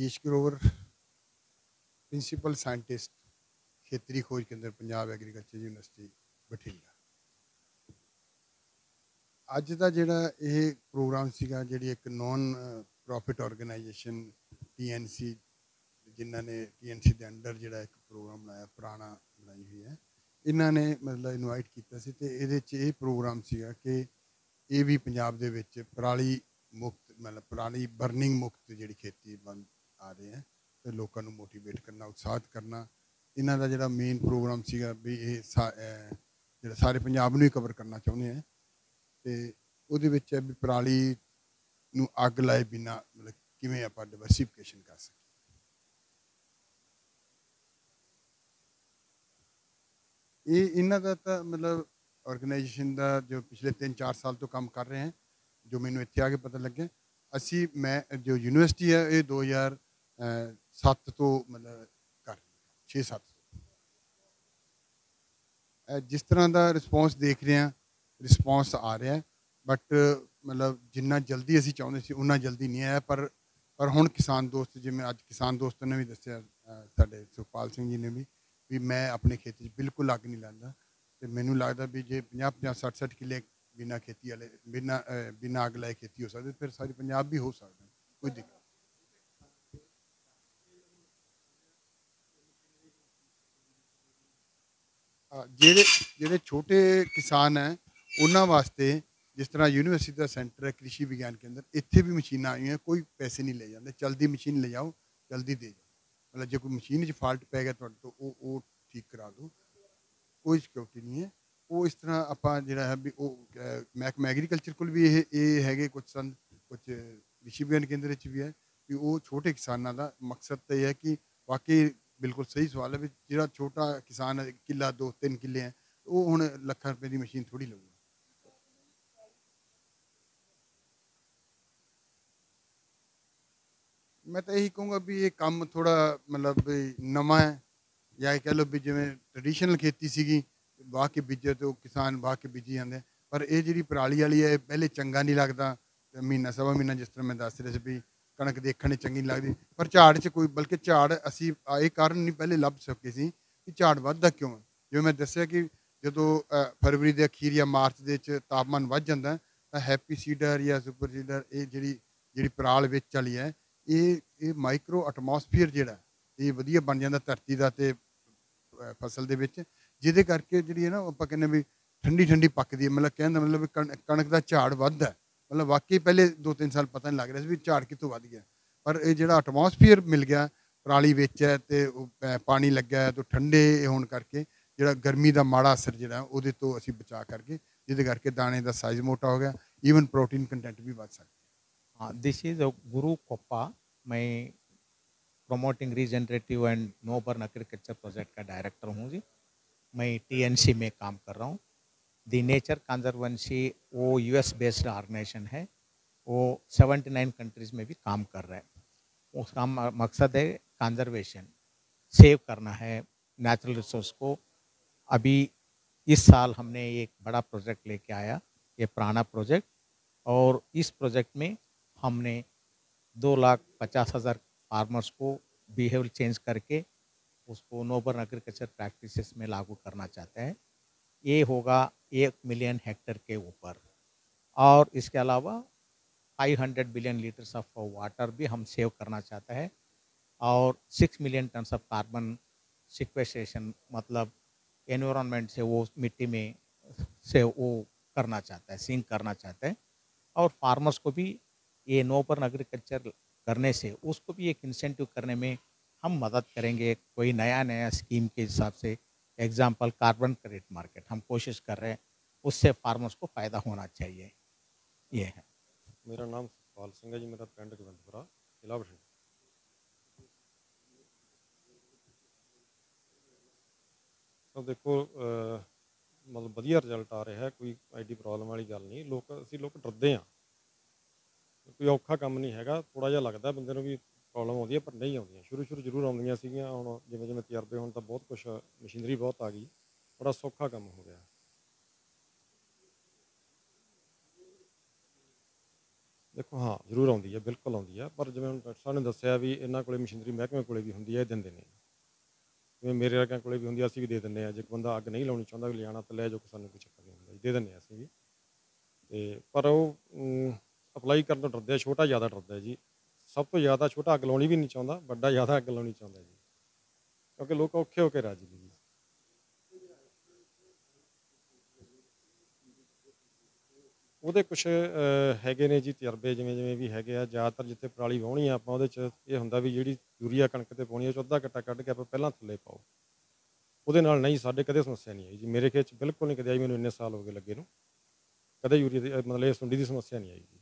Rajesh Grover principal scientist खेतरी खोज केंद्र पंजाब एग्रीकल्चर यूनिवर्सिटी बठिंडा। अज का जोड़ा ये प्रोग्राम सीगा जी एक नॉन प्रॉफिट ऑर्गेनाइजेशन TNC जिन्होंने TNC के अंडर जोड़ा एक प्रोग्राम बनाया पुराना बनाई हुई है, इन्होंने मतलब इनवाइट किया तो ये प्रोग्राम सीगा कि ये भी पंजाब दे विच पराली मुक्त मतलब पराली बर्निंग मुक्त जी खेती बन आ रहे हैं तो लोगों को मोटिवेट करना उत्साहित करना। इन्हों का जोड़ा मेन प्रोग्राम सीगा भी ये जो सारे पंजाब में कवर करना चाहते हैं तो वो है भी पराली नू अग लाए बिना मतलब किमें आप डाइवर्सिफिकेशन कर सकें। ये इन्हों का तो मतलब ऑर्गेनाइजेशन का जो पिछले 3-4 साल तो काम कर रहे हैं, जो मैंने इतने आके पता लगे। असी मैं जो यूनिवर्सिटी है ये 2007 तो मतलब कर 6-7 जिस तरह का रिस्पॉन्स देख रहे हैं रिस्पॉन्स आ रहा है, बट मतलब जिन्ना जल्दी असी चाहते थे उन्ना जल्दी नहीं आया। पर हुण किसान दोस्त जिवें अज किसान दोस्त ने भी दस्सिया साडे सुखपाल सिंह जी ने भी मैं अपने खेती बिल्कुल अग नहीं लाता तो मैनू लगता भी जे 50-50 60-60 किले बिना खेती वाले बिना अग लाए खेती हो सकती फिर सारी पंजाब भी हो सकता कोई दिक्कत। ਜਿਹੜੇ ਜਿਹੜੇ ਛੋਟੇ किसान हैं उन्होंने वास्ते जिस तरह यूनिवर्सिटी का सेंटर है कृषि विज्ञान केंद्र इतने भी मशीन आई हैं, कोई पैसे नहीं ले जाते, चलती मशीन ले जाओ जल्दी दे जाओ, मतलब जो कोई मशीन फॉल्ट पै गया तो वो ठीक करा दो, कोई सिक्योरिटी नहीं है। वो इस तरह आप जो है भी महकमा एग्रीकल्चर को भी ये है कुछ संद कुछ कृषि विज्ञान केंद्र भी है भी वो छोटे किसानों का मकसद तो यह है कि वाकई बिल्कुल सही सवाल है भी जो छोटा किसान है किला 2-3 किले हैं वो हूँ लाख रुपए की मशीन थोड़ी लूगा। मैं तो यही कहूँगा भी ये काम थोड़ा मतलब भी नवा है या कह लो भी जिमें ट्रडिशनल खेती सी वाह के बीजे तो किसान वाह के बीजी जाते, पर ये जी पराली वाली है पहले चंगा नहीं लगता महीना सवा महीना जिस तरह मैं दस रहे थे भी कणक देखने चंगी नहीं लगती, पर झाड़ च कोई बल्कि झाड़ असी ये कारण नहीं पहले लभ सके सी कि झाड़ वधदा क्यों है। जो मैं दसिया कि जो फरवरी के अखीर या मार्च के तापमान वध जाता है तो हैप्पी सीडर या सुपर सीडर ये जी पराल विच वाली है ये माइक्रो एटमोसफीयर जोड़ा ये वधिया बन जाता धरती का तो फसल के जिदे करके जी है ना आप कहने भी ठंडी ठंडी पकती है, मतलब कहने मतलब भी कणक का झाड़ वधदा मतलब वाकई पहले 2-3 साल पता नहीं लग रहा भी झाड़ कितों वध गया, पर यह जो एटमोसफीयर मिल गया पराली विच है तो पानी लग्या है तो ठंडे होने करके जो गर्मी का माड़ा असर जोड़ा वो तो असी बचा करके जिदे करके दाने का साइज मोटा हो गया, ईवन प्रोटीन कंटेंट भी बढ़ सकता। हाँ, दिस इज गुरु कोप्पा। मैं promoting regenerative and no burn agriculture project का डायरेक्टर हूँ जी। मैं TNC में काम कर रहा हूँ। दी नेचर कंजर्वेंसी वो US बेस्ड ऑर्गेनाइजेशन है, वो 79 कंट्रीज में भी काम कर रहा है। उसका मकसद है कंजर्वेशन, सेव करना है नेचुरल रिसोर्स को। अभी इस साल हमने एक बड़ा प्रोजेक्ट लेके आया, ये पुराना प्रोजेक्ट, और इस प्रोजेक्ट में हमने 2,50,000 फार्मर्स को बिहेवियर चेंज करके उसको नोबल एग्रीकल्चर प्रैक्टिसेस में लागू करना चाहते हैं। ये होगा 1 मिलियन हेक्टेयर के ऊपर, और इसके अलावा 500 बिलियन लीटर्स ऑफ वाटर भी हम सेव करना चाहते हैं, और 6 million tonnes of carbon sequestration मतलब एनवायरनमेंट से वो मिट्टी में से वो करना चाहता है, सिंक करना चाहता है। और फार्मर्स को भी ये नो बर्न एग्रीकल्चर करने से उसको भी एक इंसेंटिव करने में हम मदद करेंगे। कोई नया नया स्कीम के हिसाब से एग्जांपल कार्बन क्रेडिट मार्केट हम कोशिश कर रहे हैं, उससे फार्मर्स को फ़ायदा होना चाहिए। ये है। मेरा नाम सुखपाल सिंह है जी, मेरा पिंड गोबिंदपुरा जिला बठिंडा। तो देखो मतलब वधिया रिजल्ट आ रहा है, कोई एडी प्रॉब्लम वाली गल नहीं। लोग डरते हैं, कोई औखा काम नहीं है, थोड़ा जिहा लगता बंदे नूं भी प्रॉब्लम आउंदी है पर नहीं आउंदियां। शुरू जरूर आउंदियां सीगियां, हुण जिवें जिवें तजर्बे होण तां बहुत कुछ मशीनरी बहुत आ गई, बड़ा सौखा काम हो गया। ਦੇਖੋ ਹਾਂ ਜ਼ਰੂਰ ਆਉਂਦੀ ਹੈ, ਬਿਲਕੁਲ ਆਉਂਦੀ ਹੈ, ਪਰ ਜਿਵੇਂ ਹੁਣ ਡਾਕਟਰ ਸਾਹਿਬ ਨੇ ਦੱਸਿਆ ਵੀ ਇਹਨਾਂ ਕੋਲੇ ਮਸ਼ੀਨਰੀ ਮਹਿਕਮੇ ਕੋਲੇ ਵੀ ਹੁੰਦੀ ਹੈ, ਇਹ ਦਿੰਦੇ ਨੇ। ਜਿਵੇਂ ਮੇਰੇ ਵਰਗਿਆਂ ਕੋਲੇ ਵੀ ਹੁੰਦੀ ਹੈ, ਅਸੀਂ ਵੀ ਦੇ ਦਿੰਦੇ ਹਾਂ। ਜੇ ਕੋਈ ਬੰਦਾ ਅੱਗ ਨਹੀਂ ਲਾਉਣੀ ਚਾਹੁੰਦਾ, ਵੀ ਲਿਜਾਣਾ ਤਾਂ ਲੈ ਜਾਓ, ਸਾਨੂੰ ਕੋਈ ਚੱਕਰ ਨਹੀਂ ਹੁੰਦਾ ਜੀ, ਦੇ ਦਿੰਦੇ ਹਾਂ ਅਸੀਂ ਵੀ। ਤੇ ਪਰ ਉਹ ਅਪਲਾਈ ਕਰਨ ਤੋਂ ਡਰਦੇ ਆ, ਛੋਟਾ ਜ਼ਿਆਦਾ ਡਰਦਾ ਜੀ। ਸਭ ਤੋਂ ਜ਼ਿਆਦਾ ਛੋਟਾ ਅੱਗ ਲਾਉਣੀ ਵੀ ਨਹੀਂ ਚਾਹੁੰਦਾ, ਵੱਡਾ ਜ਼ਿਆਦਾ ਅੱਗ ਲਾਉਣੀ ਚਾਹੁੰਦਾ ਜੀ, ਕਿਉਂਕਿ ਲੋਕ ਔਖੇ ਹੋ ਕੇ ਰਾਜੀ ਨੇ ਜੀ। ਉਹਦੇ ਕੁਛ ਹੈਗੇ ਨੇ ਜੀ ਤਜਰਬੇ, ਜਿਵੇਂ ਜਿਵੇਂ ਵੀ ਹੈਗੇ ਆ। ਜ਼ਿਆਦਾਤਰ ਜਿੱਥੇ ਪਰਾਲੀ ਵਾਹੁਣੀ ਆ ਆਪਾਂ, ਉਹਦੇ 'ਚ ਇਹ ਹੁੰਦਾ ਵੀ ਜਿਹੜੀ ਯੂਰੀਆ ਕਣਕ 'ਤੇ ਪਾਉਣੀ ਆ, ਉਹ 'ਚ ਅੱਧਾ ਕੱਟਾ ਕੱਢ ਕੇ ਆਪਾਂ ਪਹਿਲਾਂ ਥੱਲੇ ਪਾਓ। ਉਹਦੇ ਨਾਲ ਨਹੀਂ, ਸਾਡੇ ਕਦੇ ਸਮੱਸਿਆ ਨਹੀਂ ਆਈ ਜੀ, ਮੇਰੇ ਖੇਤ 'ਚ ਬਿਲਕੁਲ ਨਹੀਂ ਕਦੇ ਆਈ, ਮੈਨੂੰ ਇੰਨੇ ਸਾਲ ਹੋ ਗਏ ਲੱਗੇ ਨੂੰ। ਕਦੇ ਯੂਰੀਆ ਦੀ ਮਤਲਬ ਇਹ ਸੁੰਡੀ ਦੀ ਸਮੱਸਿਆ ਨਹੀਂ ਆਈ ਜੀ।